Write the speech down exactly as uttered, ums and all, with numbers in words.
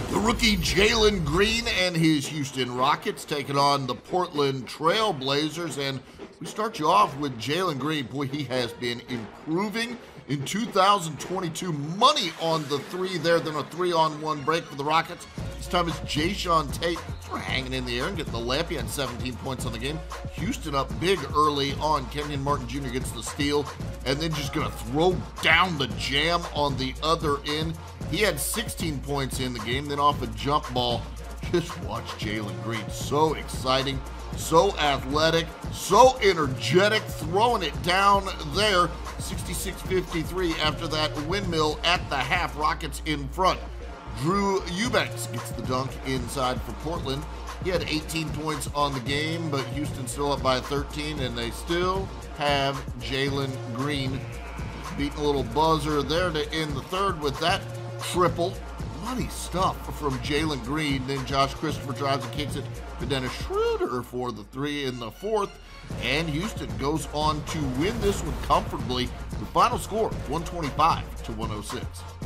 The rookie Jalen Green and his Houston Rockets taking on the Portland Trail Blazers. And we start you off with Jalen Green. Boy, he has been improving in two thousand twenty-two. Money on the three there, then a three-on-one break for the Rockets. This time it's Jayshawn Tate sort of hanging in the air and getting the layup. He had seventeen points on the game. Houston up big early on. Kenyon Martin Junior gets the steal and then just going to throw down the jam on the other end. He had sixteen points in the game, then off a jump ball. Just watch Jalen Green. So exciting, so athletic, so energetic, throwing it down there. sixty-six fifty-three after that windmill at the half. Rockets in front. Drew Eubanks gets the dunk inside for Portland. He had eighteen points on the game, but Houston still up by thirteen, and they still have Jalen Green beating a little buzzer there to end the third with that triple. Money stuff from Jalen Green. Then Josh Christopher drives and kicks it to Dennis Schroeder for the three in the fourth. And Houston goes on to win this one comfortably. The final score, one twenty-five to one oh six.